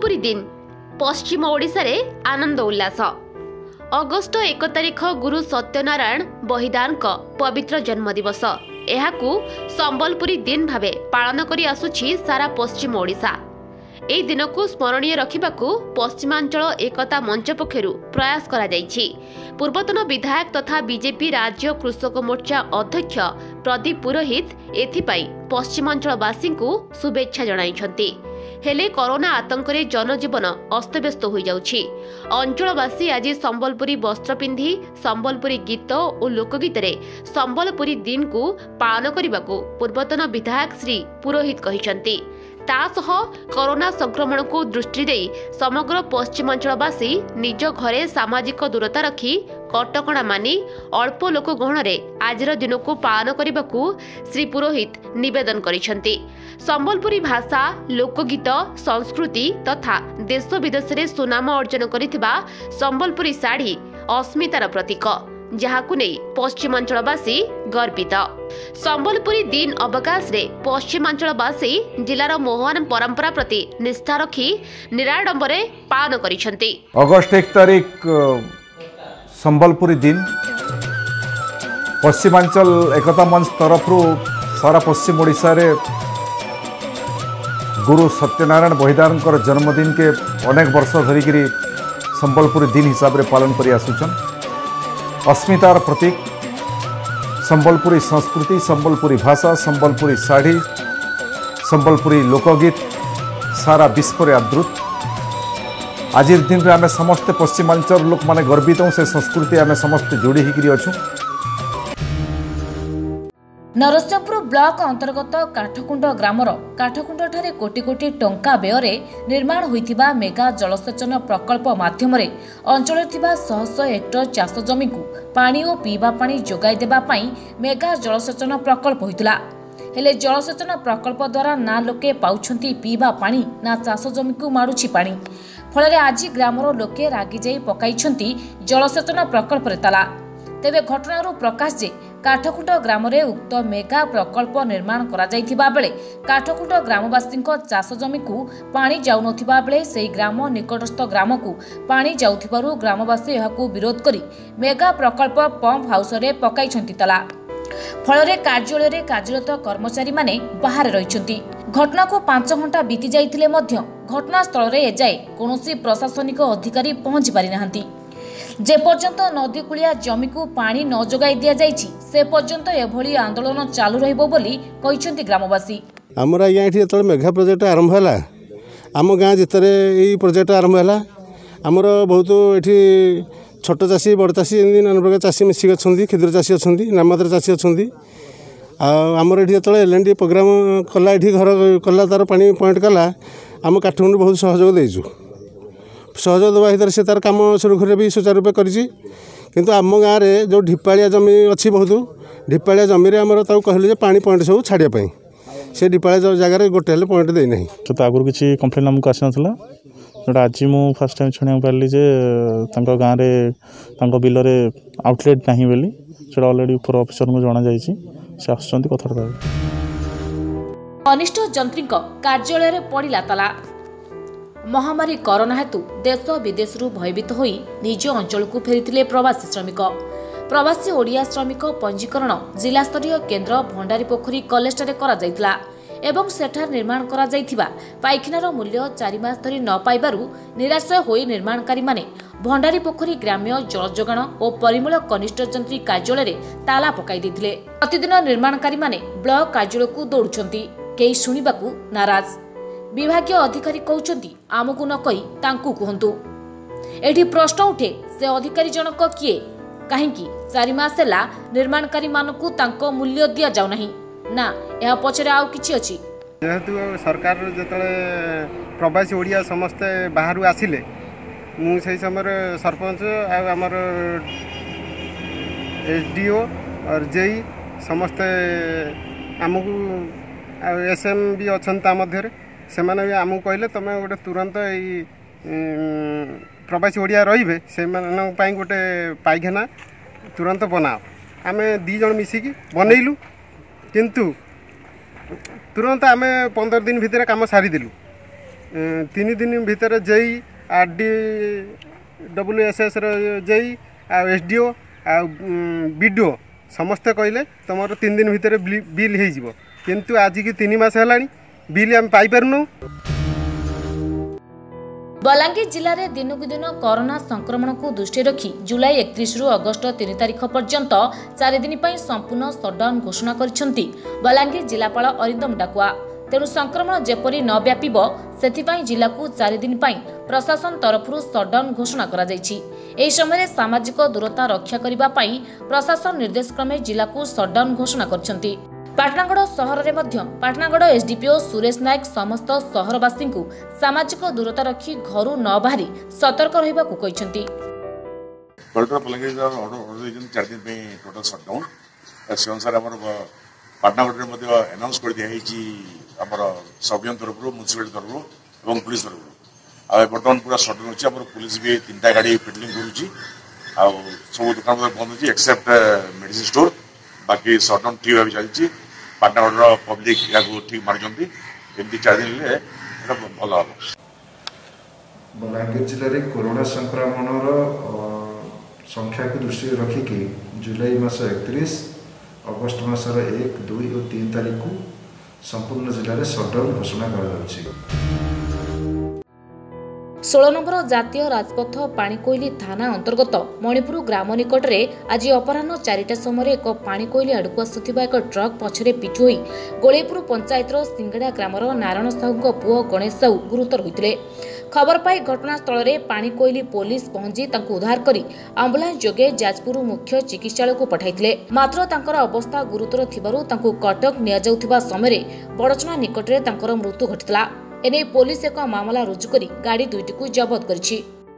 संबलपुरी दिन पश्चिम ओडिशा रे आनंद उल्लास। अगस्ट 1 तारिख गुरु सत्यनारायण बहिदार पवित्र जन्मदिवस। एहाकू संबलपुरी दिन भावे पालन करी आसुछि सारा पश्चिम ओडिशा। एही दिन को स्मरणीय रखिबाकू पश्चिमांचल एकता मंच पक्षरु प्रयास करा जायछि। पूर्वतन विधायक तथा बीजेपी राज्य कृषक मोर्चा अध्यक्ष प्रदीप पुरोहित एथिपाई पश्चिमांचलवासी को शुभेच्छा जणाइछन्ति। हेले कोरोना आतंक रे जनजीवन अस्तव्यस्त हो जाउछि। अंचलवासी आज संबलपुरी वस्त्र पिंधि संबलपुरी गीत और लोकगीत रे संबलपुरी दिन को पालन करने पूर्वतन विधायक श्री पुरोहित कहिसंति। तासह कोरोना संक्रमण को दृष्टि दे समग्र पश्चिमांचलवासी निज घरे सामाजिक दूरता रखी कटकणा मानि अल्प लोक गहण रे आजर दिन को पालन करने श्री पुरोहित निवेदन करिसंति। संबलपुरी भाषा लोकगीत संस्कृति तथा देश विदेश रे सुनाम अर्जन करिथिबा संबलपुरी साड़ी अस्मितार प्रतीक, जहाकू नहीं पश्चिमांचलवासी गर्वित। संबलपुरी दिन अवकाश रे पश्चिमांचलवासी जिलार मोहन परंपरा प्रति निष्ठा रखी निराडंबरे पालन करिसंति। अगस्ट 1 तारिख संबलपुरी दिन पश्चिमांचल एकता मंच तरफ सारा पश्चिम ओडिशा रे गुरु सत्यनारायण बहिदार जन्मदिन के अनेक वर्ष धरिकी संबलपुरी दिन हिसाब से पालन कर आसुचन। अस्मितार प्रतीक संबलपुरी संस्कृति, संबलपुरी भाषा, संबलपुरी साड़ी, संबलपुरी लोकगीत सारा विश्व में आदृत। आज दिन में आम समस्ते पश्चिमांचल लोक माने गर्वित से संस्कृति आम समस्ते जोड़ी होकर अच्छु। नरसिंहपुर ब्लॉक अंतर्गत काठकुंड ग्रामर काठकुंड ठारे कोटी कोटी टंका व्यय निर्माण होइथिबा मेगा जलसेचन प्रकल्प माध्यम अंचल थिबा शह शह हेक्टर चाष जमी को पानी और पीवा पानी जोगाई देबा पई मेगा जलसेचन प्रकल्प होइतिला। हेले जलसेचन प्रकल्प द्वारा ना लोके पाउछंती पीवा पानी ना चाष जमी को माडुछि पानी। फल आज ग्रामर लोके रागी जाई पकाइछंती जलसेचन प्रकल्प रे ताला। तेबे घटनारू प्रकाश जे काठकुंड ग्राम रे उक्त मेगा प्रकल्प निर्माण करा जाइथिबा बेले काठकुंड ग्रामवासी चाष जमी को पानी जाउ नथिबा बेले सेही ग्राम निकटस्थ ग्राम को पानी जाउथिबारु ग्रामवासी एहाकू विरोध करी मेगा प्रकल्प पंप हाउस रे पकाइछंती तला। फल कार्यालय रे कार्यरत कर्मचारी माने बाहर रहिछंती। घटना को 5 घंटा बीती जाइथिले मध्य घटनास्थल रे एजाए कोनोसी प्रशासनिक अधिकारी पहुंची पारि नाहंती। जे पर्यंत नदी कूलिया जमी को पानी न जोगाई दिया जाइछि से पर्यंत एभली आंदोलन चालू रहइबो बोली कहिसंती ग्रामवासी। हमरा यहाँ एठी मेघा प्रोजेक्ट आरंभ होला, आम गाँ जितरे यही प्रोजेक्ट आरंभ होला। आमर बहुत एठी छोट चाषी बड़ चाषी एमती नाना प्रकार चाषी मिसिक अच्छी, क्षुद्र चाषी अच्छा, नाममात्र चाषी अच्छा। आमर एठी जो एल&डी प्रोग्राम कला एठी घर कला तार पानी पॉइंट कला आम काठमांडू बहुत सहयोग देइछु। सहयोग देवा हिसाब से तार कम सुरखुरी भी सुचारू रूप कर आम गाँव में जो ढिपालिया जमी अच्छी बहुत ढिपालिया जमी आमर कहले पानी पॉइंट सब छाड़ापी से ढिपालिया जगह गोटे हेल्ले पॉइंट देना तो आगुरी किसी कम्प्लेन आमको आसी नाला जोटा आज मुझे फास्ट टाइम शुणा पारि जे गाँव में बिल आउटलेट ना बोली से अलरेडी ऊपर ऑफिसर को जना जाइए से आसुँच कथा। अनिष्ट जंत्री कार्यालय पड़ा ताला। महामारी कोरोना हेतु देश विदेश भयभीत होई निज अंचल को फेरीथिले प्रवासी श्रमिक। प्रवासी ओडिया श्रमिक पंजीकरण जिला स्तरीय केन्द्र भंडारी पोखरी कॉलेज रे करा जायतिला एवं सेठार निर्माण करा जायथिबा पाइखानार मूल्य 4 मास धरी न पाइबारु निराश होई निर्माणकारी माने भंडारी पोखरी ग्राम्य जल जोगाण और परिमल कनिष्ठ जंत्री कार्यालय रे ताला पकाई दैथिले। प्रतिदिन निर्माणकारी माने ब्लॉक कार्यालय को दौड़ुछंती, केही सुनिबाकू नाराज। विभागीय अधिकारी कहउछंती आमकू न कही तांकू कहंतु। एठी प्रश्न उठे से अधिकारी जनक किए, काहेकि 4 मास ହେଲା निर्माणकारी मानकू तांको मूल्य दिया जाउ नाही ना एहा पछरे आउ किछि अछि। जेहेतु सरकार जतले प्रवासी ओडिया समस्त बाहरु आसिले मु सही समय सरपंच आ हमर एसडीओ और जेई समस्त आमकू एसएम भी अछंता मध्यरे से आमको कहले तुम गोटे तुरंत प्रवासी ओडिया रे से गोटे पाइखाना तुरंत बनाओ। आम 2 जन मिसिकी बनइलु किंतु तुरंत आम 15 दिन भितर काम सारीदेलु। 3 दिन भितर JE RDWSS JE SDO BDO समस्ते कहले तुम 3 दिन भितर बिल हो किंतु आज की 3 मास है बिल आम पाइपारनु। बलांगीर जिले में दिनकू दिन कोरोना संक्रमण को दृष्टि रखी जुलाई 31 रु अगस्त 3 तारिख पर्यंत 4 दिन पर संपूर्ण सटडाउन घोषणा करिसेंती बलांगीर जिलापाल अरिंदम डाकुआ। तेणु संक्रमण जेपरी न व्यापिब सेथिपाई जिला को 4 दिन पर प्रशासन तरफ सटडाउन घोषणा करा जायछि। एही समय सामाजिक दूरता रक्षा करबा पई प्रशासन निर्देश क्रमे जिला को सटडाउन घोषणा करछंती। पाटनागढ़ सहर में पाटनागढ़ एसडीपीओ सुरेश नायक समस्त सहरवासी को सामाजिक दूरता रखी घर न बाहरी सतर्क रहिबा को कहिसेंती। कलेक्टर बलांगीर ऑर्डर 4 दिन पे टोटल शटडाउन से अनुसार आम पाटनागढ़ में अनाउंस कर दिया सब डिविजन तरफ म्यूनिसिपालिटी तरफ और पुलिस तरफ बर्तमान पूरा शटडाउन अच्छी आम पुलिस भी 3टा गाड़ी पेट्रोलिंग करुच्ची सब दुकान बंद अच्छी एक्सेप्ट मेडिसिन स्टोर बाकी शटडाउन ठीक भाव चलती पाटनागढ़ पब्लिक या ठीक मार्चंती एमती 4 दिन भल हम। बलांगीर जिले में कोरोना संक्रमण संख्या को दृष्टि रखिकी जुलाई मास 31 अगस्त मासर 1, 2 और 3 तारीख को संपूर्ण जिले में शटडाउन घोषणा कर 16 नंबर जातीय राजपथ पाणीकोइली थाना अंतर्गत मणिपुर ग्राम निकट में आज अपराह 4टा समय एक पाणीकोइली आड़क आसुथिबा एक ट्रक पछरे पिटु होई गोलेपुर पंचायतर सिंगड़ा ग्रामर नारायण साहू पुओ गणेश साहू गुरुतर होइतिले। खबर पाई घटनास्थल में पाणीकोइली पुलिस पहुंची तांको उद्धार करी आंबुलांस जोगे जाजपुर मुख्य चिकित्सालय को पठाइतिले। मात्र तांकर अवस्था गुरुतर थिबारु तांको कटक निया जाउथिबा समय बड़चना निकट में तांकर मृत्यु घटितला। एने पुलिस एक मामला रुजु करी गाड़ी 2टी को जबत करिछि।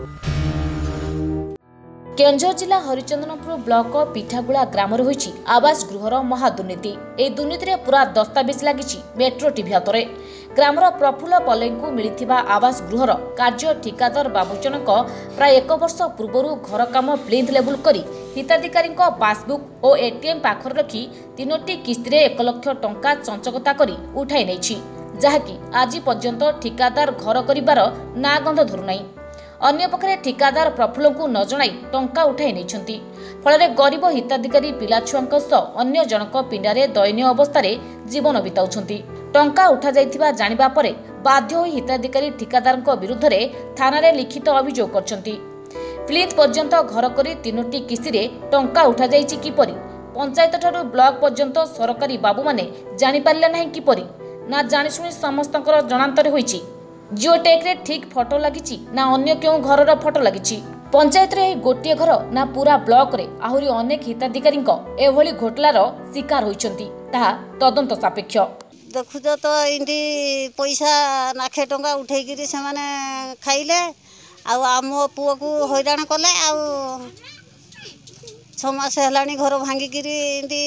केंझर जिला हरिचंदनपुर ब्लॉक पिठागुड़ा ग्राम रही आवास गृहर महादुर्नीति। ए दुर्नीति रे पूरा दस्तावेज लगी मेट्रो टीवी हाथ में। ग्रामर प्रफुल्ल पल्ले को मिलथिबा आवास गृहर कार्य ठिकादार बाबूजनक प्राय 1 वर्ष पूर्व घर काम प्लिंथ लेवल करी हिताधिकारी पासबुक और एटीएम पाखर रखी 3टी किस्ती रे 1 लाख टंका चंचकता करी उठाई नेछि जहाँकि आज पर्यंत ठिकादार घर करिबार ना गंध धरुनाई। अन्य पक्षरे ठिकादार प्रफुल्ल को न जणाई टंका उठाई नेछंती। फଳରେ गरीब हिताधिकारी पिलाछुआंक सह अन्य जनक पिंडारे दयनीय अवस्था जीवन बिताउछंती। टंका उठा जाइथिबा जानिबा परे बाध्य होई हिताधिकारी ठिकादारक विरुद्ध रे थाना रे लिखित अभियोग करछंती। प्लिंथ पर्यंत घर करी 3टी किस्ती रे टंका उठा जाइछि किपरि पंचायत ठारू ब्लॉक पर्यंत सरकारी बाबू माने जानि पारले नाही किपरि ना जानिशुणी समस्तंकर जणांतर होईछि। जिओटेक रे ठीक फोटो लागिछि ना अन्य केउ घरर फोटो लागिछि। पंचायत रे गोटिए घर ना पूरा ब्लॉक रे आहुरी अनेक हिताधिकारी एभली घोटलार शिकार होइछंती ताहा तदंत सापेक्ष। देखु तो इंडी पैसा नाखे टंका उठेकिरी से माने खाइले आम पुओ को हैरान कले 6 मास हेलानी घर भांगिकिरी इंडी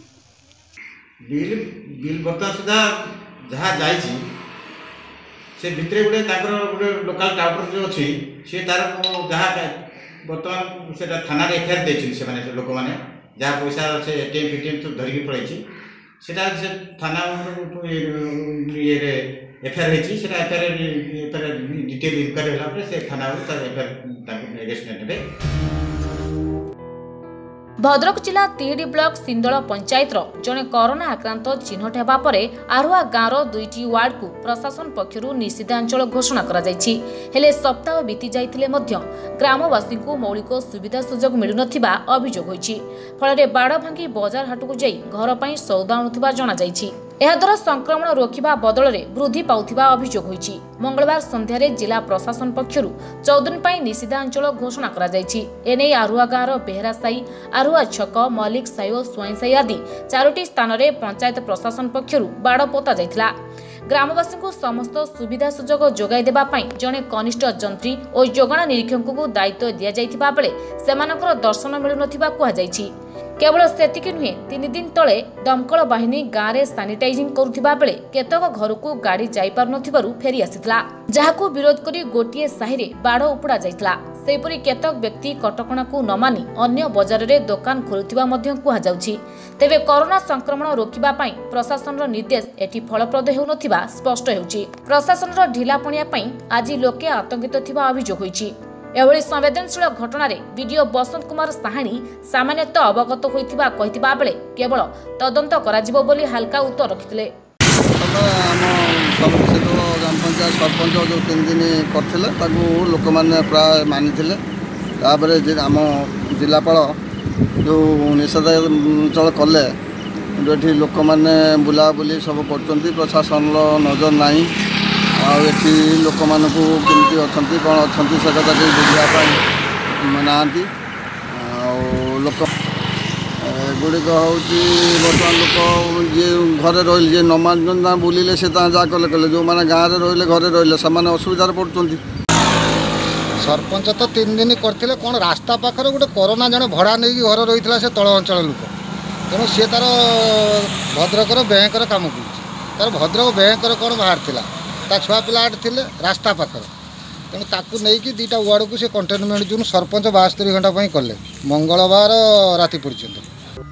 बिल बर्तमान सुधा जहाँ जाइए से भितर गोटे गोटे लोकाल टाउटर जो अच्छी सी तार जहाँ बर्तमान से थाना एफआईआर देती से लोक मैंने जहाँ पैसा से एटीएम फिटीएम सब धरिकी पड़े से थाना ये एफआईआर होती है एफआईआर डिटेल इनक्वारी होला से थाना एफआईआर एरेस्ट ने। भद्रक जिला तिहिडी ब्लॉक सिंदल पंचायत जड़े कोरोना आक्रांत चिन्हट होगा पर आरुआ गाँवर 2टी वार्ड को प्रशासन पक्षर निषेधांचल घोषणा करा जायछि। हेले सप्ताह बीती जाइथिले मध्य ग्रामवासी को मौलिक सुविधा सुजोग मिलुनथिबा अभियोग होइछि। फଳରେ बाड़ भांगी बजार हाट को जाई घर पई सौदा आनुथिबा जणा जायछि। एहाद्वारा संक्रमण रोकिबा बदल में वृद्धि पाउथिबा अभियोग होइछि। मंगलवार संध्यारे जिला प्रशासन पक्षर 14 दिन पई निषेधांचल घोषणा करा जायछि। एने आरुआ गाँवर बेहरा साई आरुआ छक मलिक साई और स्वयं साई आदि 4टी स्थान में पंचायत प्रशासन पक्षर बाड़ पोता जाइथिला। ग्रामवासी को समस्त सुविधा सुजोग जोगाई देबा पई जणे कनिष्ठ जंत्री और जोगाण निरीक्षक को दायित्व दिया जाइथिबा बेले सेमानकर दर्शन मिलुनथिबा कुहा जाइछि। केवल सेतिकी नुहे 3 दिन तले दमकल बाहिनी गाँव में सानिटाइजिंग करुथिबा बेले केतक घर को गाड़ी जाई पार नथिबारु फेरी आसितला जहाकू विरोध करी गोटिए साहिरे बाड़ उपड़ा जाइतला। सेपरी केतक व्यक्ति कटकणा को न मानि अन्य बजार रे दुकान खोलुथिबा मध्य कुहा जाउछि। तेबे कोरोना संक्रमण रोकिबा पई प्रशासन रो निर्देश एठी फलप्रद हेउ नथिबा स्पष्ट हेउछि। प्रशासन रो ढिलापणिया पई आज लोके आतंकित थिबा अभियोग होइछि। एभଳି संवेदनशील घटना वीडियो बसंत कुमार साहाणी सामान्यतः अवगत होइथिबा कहिथिबा बेले केवल तदंत कराजिबो बोली हल्का उत्तर रखिथिले। ग्राम पंचायत सरपंच जो 3 दिन करते लोक मैंने प्राय मानी आम जिलापाल जो निषेधांचल कले ये लोक मैंने बुलाबुली सब कर प्रशासन नजर ना आठी लोक मानक केमती अच्छा कौन अच्छा से कथा कहीं बुझापी ना लोक गुड़िक हूँ बर्तमान लोक जी घरे रही न मान बुलिले से जहाँ कले कले जो मैंने गाँव में रही घरे रही से असुविधार पड़ुंट। सरपंच तो 3 दिन करते कौन रास्ता पाखर गोटे कोरोना जड़े भड़ा नहीं घर रही से तल अंचल लोक तेणु सी तार भद्रकर बैंकर कम कर भद्रक बैंकर कौन बाहर ता छुआ पिला थे रास्ता पाखर तेणु ताकू नहीं दीटा वार्ड को से कंटेनमेंट जोन सरपंच 72 घंटा कले मंगलवार राति पर्यंत।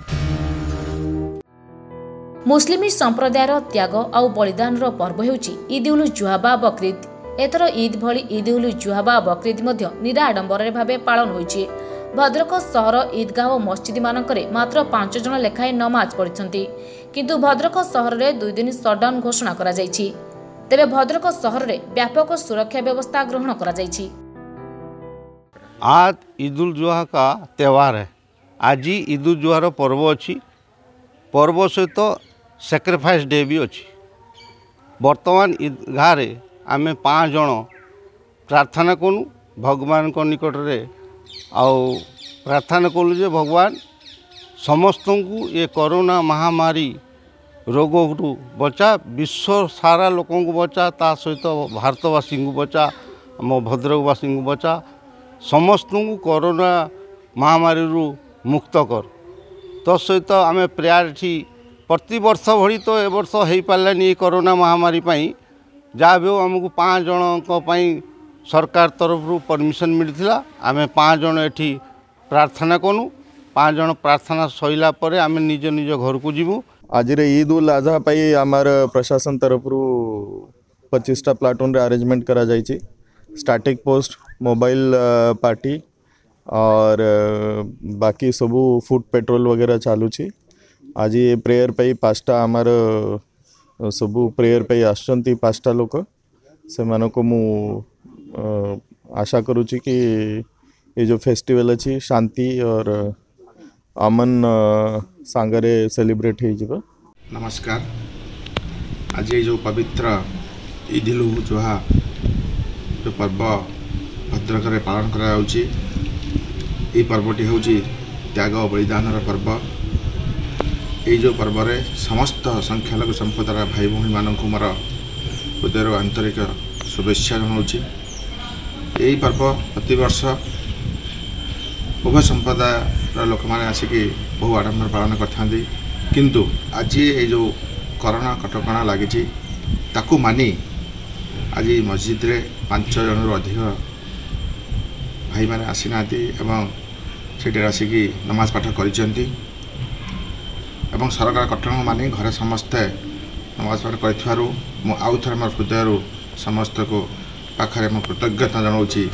मुस्लिम संप्रदायर त्याग आउ बलिदान पर्व हेउछि ईद उल जुहा बा बकरीद। एथर ईद भली ईद उल जुहा बा बकरीद मध्य निराडंबर भावे पालन होइछि। भद्रक सहर ईदगाह और मस्जिद मानकरे मात्र 5 जन लेखाएं नमाज पढ़िछन्ति किंतु भद्रक सहर रे 2 दिन शटडाउन घोषणा करा जाइछि। तेबे भद्रक सहर रे व्यापक सुरक्षा व्यवस्था ग्रहण करा जाइछि। आज ईद उल जुहा का त्यौहार है। आज ईद उल जुहा पर्व अच्छी पर्व सहित सैक्रिफाइस डे भी अच्छी। बर्तमान ईदगाह रे आमे 5 जन प्रार्थना करूँ भगवान को निकट रे आउ प्रार्थना कलु जे भगवान समस्त को ये कोरोना महामारी रोग बचा विश्व सारा लोक बचा ता सहित भारतवासी को बचा आम भद्रकवासी को बचा समस्त को कोरोना महामारी मुक्त कर। तो सहित आम प्रायोरिटी प्रति वर्ष भली तो ए वर्ष हो पारानी कोरोना महामारी पाई जहाँ भी आमको 5 जन सरकार तरफ परमिशन मिलता आम 5 जन एठी प्रार्थना करूँ 5 जन प्रार्थना सैला पर आम निज निज घर को जीवु। आज ईद उल आजहा पाई आमार प्रशासन तरफ 25टा प्लाटून रे अरेंजमेंट करा जाइछि। स्टैटिक पोस्ट मोबाइल पार्टी और बाकी सबू फूड पेट्रोल वगैरह चालू छी। आज ये प्रेयर पाई 5टा आमार सबू प्रेयर पाई आसचंती 5टा लोक से मानको मु आशा करूची कि ये जो फेस्टिवल अच्छी शांति और अमन सांगरे सेलिब्रेट हो। नमस्कार। आज ये जो पवित्र ईद उल जुहा जो पर्व भद्रक रे पालन करा जाउची ये पर्वटी हूँ त्याग और बलिदान पर्व। ये जो पर्व रे समस्त संख्यालघु संप्रदाय भाई भौणी मानक मोर हृदय आंतरिक शुभेच्छा जनाऊँगी। यही पर्व प्रतिवर्ष उभय संप्रदायर लोक मैंने आसिकी बहु आडंबर पालन करते किंतु आज ये जो कोरोना कटकणा लगी ताकू मानी आज मस्जिद रे 5 जन अधिक भाई मैंने आसी ना से आसिकी नमाज पाठ कर सरकार कटकणा मानी घरे समस्ते नमाज पाठ कर आउ थे मोर हृदय समस्त को पाखरे मो कृतज्ञता जनाऊँगी।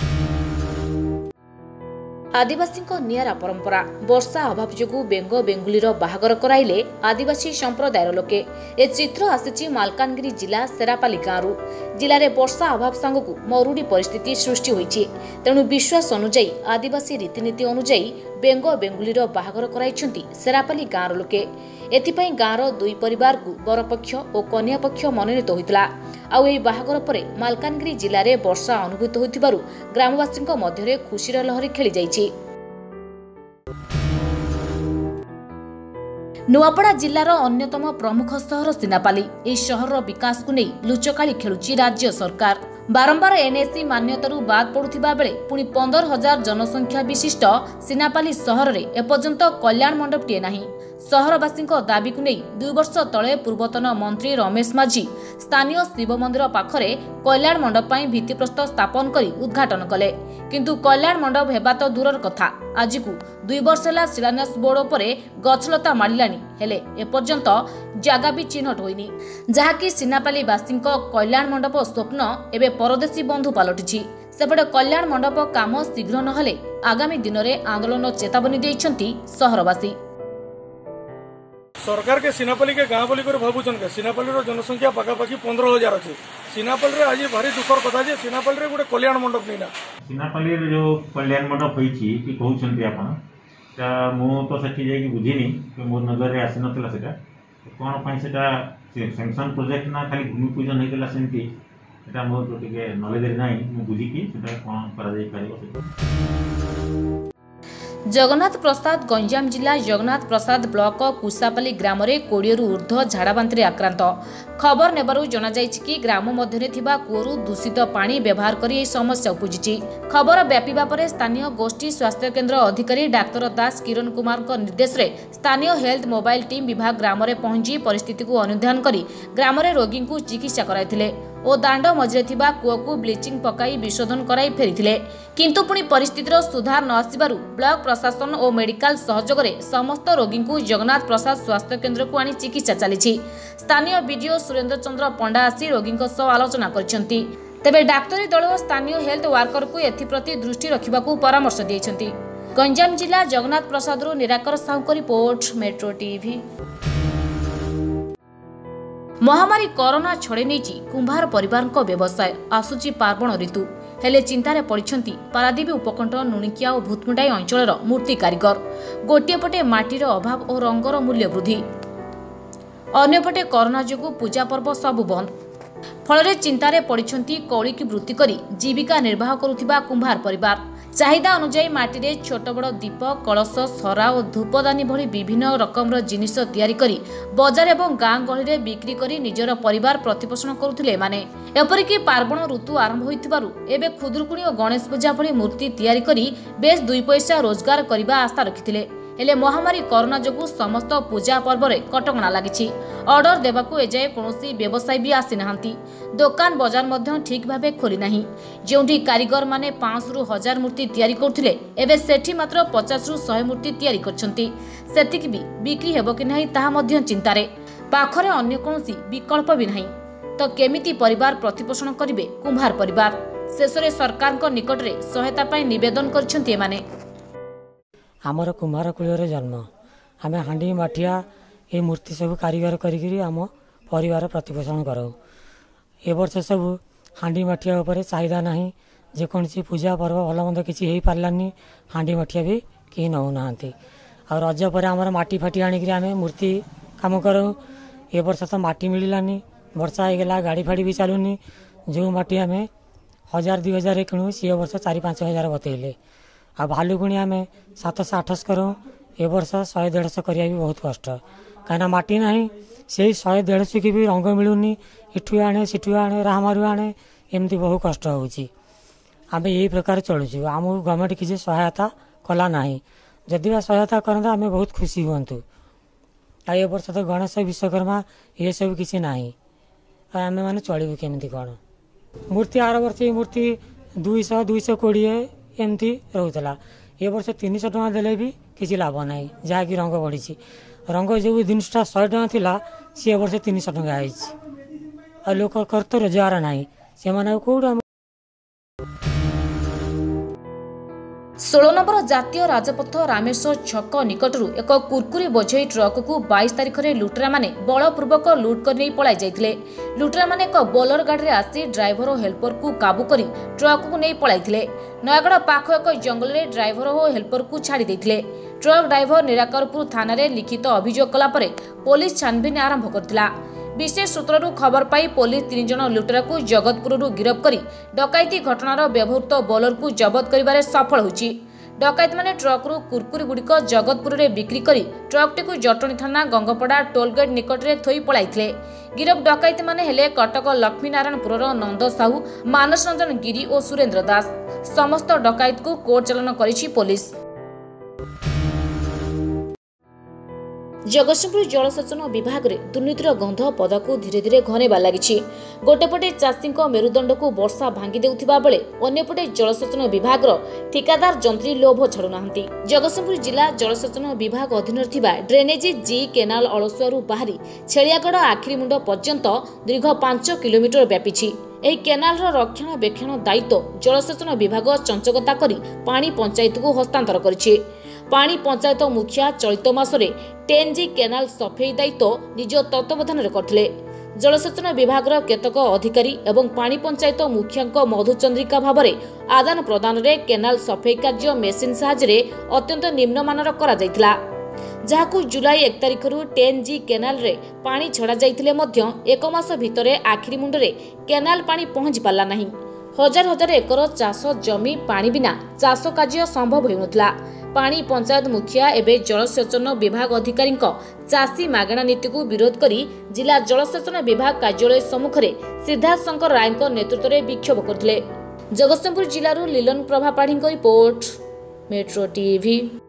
आदिवासी नियारा परंपरा वर्षा अभाव जोगु बेंग बेंगुलीर बाहागर कराइले आदिवासी संप्रदायर लोके। ए चित्र आसिछि मालकानगिरी जिला सेरापाली गाँव जिले में वर्षा अभाव सांगकु मरुड़ी परिस्थिति सृष्टि होइछि। तेणु विश्वास अनुसायी आदिवासी रीतिनीति अनुसायी बेंग बेंगुलीर बाहागर कराइछन्ति सेरापाली गाँव लोके। एथिपाई गाँवर 2 परिवार को बरपक्ष और कन्या पक्ष मनोनीत होइतला। आउ एही बाहागर परे मालकानगिरी जिले में वर्षा अनुभूत होइथिबारु ग्रामवासी मध्य खुशीर लहरी खेली जाइछि। नुआपड़ा जिलार अन्यतम प्रमुख सहर सिनापाली। एही सहर विकास को नहीं लुचकाली खेलुछि राज्य सरकार। बारंबार एनएसी मान्यतारू बाद पड़ुथिबा बेले पुणी 15,000 जनसंख्या विशिष्ट सिनापाली सहर रे एपर्यंत कल्याण मंडपटिए नाही। सहरवासी दाबी को नहीं 2 वर्ष तले पूर्वतन मंत्री रमेश माझी स्थानीय शिव मंदिर पाखरे कल्याण मंडप पर भित्तिप्रस्तर स्थापन करी उद्घाटन कले, किंतु कल्याण मंडप हेबा तो दूरर कथा आज को 2 वर्ष है शिलान्यास बोर्ड पर गछलता माड़िलानी हेले एपर्यंत जगह भी चिन्हट होइनी, जहाँकि सिनापाली वासी कल्याण मंडप स्वप्न एवं परदेशी बंधु पलटि। सेपटे कल्याण मंडप काम शीघ्र नहले आगामी दिन में आंदोलन चेतावनी देइछंती सहरवासी। सरकार के सिनापाली के गाँव बोलिक भावुन के सिनापाली जनसंख्या पाखापाखि 15,000 अच्छे। सिनापाली आज भारी दुखर कथा जे सिनापाली गोटे कल्याण मंडप नहीं ना। सिनापाली जो कल्याण मंडप होती कहते आप मु तो सेठी जाइए बुझीनी मो नजर आसी नाला से कौन पाई से सैंक्शन प्रोजेक्ट ना खाली भूमि पूजन होता सेमती मोर तो नलेज ना बुझिकी कौन कर। जगन्नाथ प्रसाद गंजाम जिला जगन्नाथ प्रसाद ब्लॉक कुसापाली ग्राम में 20 रु ऊर्ध्व झाड़ाबांति आक्रांत। खबर नेबारु जना जायछि कि ग्राम मध्य थिबा कूअरु दूषित पानी व्यवहार करी एही समस्या उपजिछि। खबर व्यापीबा परे स्थानीय गोष्ठी स्वास्थ्य केन्द्र अधिकारी डाक्तर दास किरण कुमार निर्देश रे स्थानीय हेल्थ मोबाइल टीम विभाग ग्राम में पहुंची परिस्थिति को अनुध्यान करी ग्राम में रोगी को चिकित्सा कराइथिले और दांड मझिरे थिबा कूअ को ब्लीचिंग पकाई विशोधन कराई फेरिथिले, किंतु पुणी परिस्थितिर सुधार न आसिबारु ब्लॉक प्रशासन और मेडिकल सहयोग रे समस्त रोगी को जगन्नाथ प्रसाद स्वास्थ्य केन्द्र को आनी चिकित्सा चली। स्थानीय बीडीओ सुरेंद्र चंद्र पंडा आसी रोगी आलोचना करछंती, तेबे डाक्तरी दल और स्थानीय हेल्थ वर्कर को एथिप्रति दृष्टि रखिबाकू परामर्श देइछंती। गंजाम जिला जगन्नाथ प्रसाद निराकर साहू को रिपोर्ट मेट्रो टीवी। महामारी कोरोना छड़े नहीं कुंभार परिवार व्यवसाय आसुची पार्वण ऋतु हेले चिंतार पड़िछंती पारादीप उपकंठ नुणिकिया और भूतमुंडाई अंचलर मूर्ति कारीगर। गोटे पटे माटीर अभाव और रंगर मूल्य वृद्धि, अन्यपटे कोरोना जोगु पूजा पर्व सबु बंद, फल चिंतार पड़िछंती कौड़ी की वृत्ति करी जीविका निर्वाह करुथिबा कुंभार परिवार। चाहिदा अनुसार माटी छोट बड़ दीप कलश सरा और धूपदानी भली विभिन्न रकम जिनिस तैयारी करी बजार एवं गाँ गहली बिक्री करी निजर परिवार प्रतिपोषण करुथिले माने। एपरिकी पार्वण ऋतु आरंभ होइथिबारु एबे खुदुरकुणी और गणेश पूजा भली मूर्ति तैयारी करी बेस 2 पैसा रोजगार करबा आशा रखिथिले, हेले महामारी कोरोना जोगु समस्त पूजा पर्व रे कटकणा लागिछि। ऑर्डर देबाकू एजाए कोनोसी व्यवसायी भी आसी नाहांती। दुकान बाजार मध्य ठीक भाबे खोली नाही। जेउंठी कारीगर माने 500 रु 1000 मूर्ति तैयारी करथिले एबे सेठी मात्र 50 रु 100 मूर्ति तैयारी करछंती। सेतिक भी बिक्री हेबो कि नाही ताहा मध्य चिंतारे। पाखरे अन्य कोनोसी विकल्प भी नाही तो केमिति परिवार प्रतिपोषण करिवे कुंभार परिवार। शेषरे सरकारक निकटरे सहायता पाई निवेदन करछंती एमाने। आमर कुम्हार कूल जन्म आम हांडी माठिया ये मूर्ति सब कारीगर करी आम परिवार प्रतिपोषण करूँ। ए वर्ष सब हांडी माठिया उपर चाहिदा नहीं, जेकोसी पूजा पर्व भल मंद किसी हो पारानी हांडी माठिया भी कहीं नौना आ रज पर आमर माटी फाटी आणिक आम मूर्ति काम करूँ। ए वर्ष तो माटी मिलानी, वर्षा होगला गाड़ी फाड़ी भी चलूनी। जो माटी आम 1000-2000 किणु सी वर्ष 4-5 हजार बतैले आ भालुकुणी आम 700-800 करूँ। ए वर्ष 100-150 करिया भी बहुत कष्ट, कहीं माटी ना से 100-150 की भी रंग मिलूनी। इठू आने सिठू आने राहमारू आने एमती बहुत कष्ट होची। आम यही प्रकार चलुचु। आम गवर्नमेंट किसी सहायता कला ना, जदि सहायता करता आम बहुत खुशी हूँ। ए वर्ष तो गणेश विश्वकर्मा ये सब किसी ना, आम मैंने चलू केमी कौन। मूर्ति आर वर्ष मूर्ति 200-220 एमती रोला। ए वर्ष 300 टଙ୍କା देले भी किसी लाभ ना, जहाँकि रंग बढ़ी। रंग जो जिनटा 100 टଙ୍କା थिला सी वर्ष 300 टଙ୍କା है। लोक तो रोजगार ना से कौट। 16 नंबर जातीय राजपथ रामेश्वर छक निकटरू एक कुरकुरी बोझई ट्रक को 22 तारिख में लुटेरा माने बलपूर्वक लुट कर नहीं पलाई जाइथिले। लुटेरा माने एक बोलर गाड़ी आसी ड्राइवर और हेल्पर को काबू करी ट्रक को नहीं पलाइथिले। नयागढ़ पाख एक जंगल में ड्राइवर और हेल्पर को छाड़ी देथिले। ट्रक ड्राइवर निराकरपुर थाना रे लिखित अभियोग कला परे पुलिस छानबीन आरंभ करथिला। विशेष सूत्ररू खबर पाई पुलिस 3 जन लुटेरा को जगतपुररू गिरफ्त करी डकायती घटनार व्यवहृत बोलर को जबत करिबारे सफल होछि। डकायतमाने ट्रकरू कुरकुरी गुड़िक जगतपुर में बिक्री कर ट्रकटी जटणी थाना गंगपड़ा टोलगेट निकट में थोई पड़ाई। गिरफ डकायत माने हेले कटक लक्ष्मीनारायणपुर नंद साहू, मानस रंजन गिरी और सुरेंद्र दास। समस्त डकायत को कोर्ट चालान करिछि पुलिस। जगतसिंहपुर जलसेचन विभाग में दुर्नीतिर गंध पदक धीरे धीरे घनेबार लगी। गोटेपटे चाषी मेरुदंड को वर्षा भांगी देउथिबा बेले अन्यपटे जलसेचन विभाग ठिकादार जंत्री लोभ छाड़ुना। जगतसिंहपुर जिला जलसेचन विभाग अधीन ड्रेनेज जी केनाल अलसुआरू बाहरी छेलियागढ़ आखिरीमुंड पर्यंत दीर्घ 5 किलोमीटर व्यापी। ଏହି କେନାଲର ରକ୍ଷଣାବେକ୍ଷଣ ଦାୟିତ୍ୱ ଜଳସେଚନ ବିଭାଗ ଚଞ୍ଚକତା କରି ପାଣି ପଞ୍ଚାୟତକୁ ହସ୍ତାନ୍ତର କରିଛି। ପାଣି ପଞ୍ଚାୟତ ମୁଖିଆ ଚଳିତ ମାସରେ 10G କେନାଲ ସଫେଇ ଦାୟିତ୍ୱ ନିଜ ତତ୍ତ୍ୱାବଧାନରେ କରିଥିଲେ। ଜଳସେଚନ ବିଭାଗର କେତେକ ଅଧିକାରୀ ଏବଂ ପାଣି ପଞ୍ଚାୟତ ମୁଖିଆଙ୍କ ମଧୁଚନ୍ଦ୍ରିକା ଭାବରେ ଆଦାନ ପ୍ରଦାନରେ କେନାଲ ସଫେଇ କାର୍ଯ୍ୟ ମେସିନ୍ ସାହାଯ୍ୟରେ ଅତ୍ୟନ୍ତ ନିମ୍ନମାନର କରାଯାଇଥିଲା, जहाकू जुलाई 1 तारिखରୁ 10G केनाल रे पानी छड़ा जाइथिले मध्य 1 मास भितरे आखिरी मुंडरे केनाल पानी पहुंची पाला नहीं। हजार हजार एकर चाष जमी पानी बिना चाष कार्य संभव होउनथला। पानी पंचायत मुखिया एवं जलसेचन विभाग अधिकारी चाषी मागणा नीति को विरोध करी जिला जलसेचन विभाग कार्यालय सम्मुख में सिद्धार्थ राय नेतृत्व में विक्षोभ करथिले। जगतसिंहपुर जिलूर Lilan Prabha Padhi report, metro TV.